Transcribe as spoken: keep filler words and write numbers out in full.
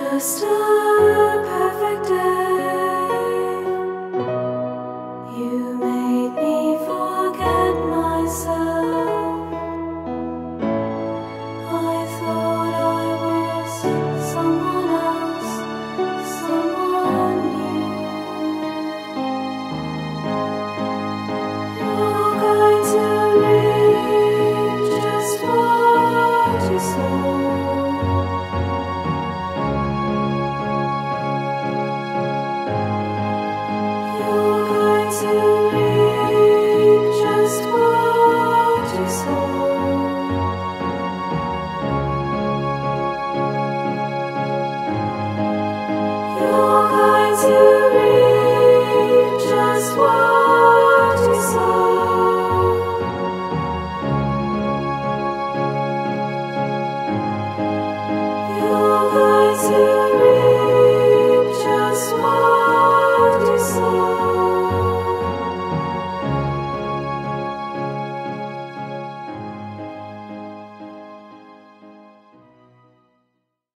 Just a perfect day. You made me forget myself. I thought I was someone else, someone new. You're going to reap just what you sow. You're going to reap just what you sow. You're going to reap just what you sow. You're going to reap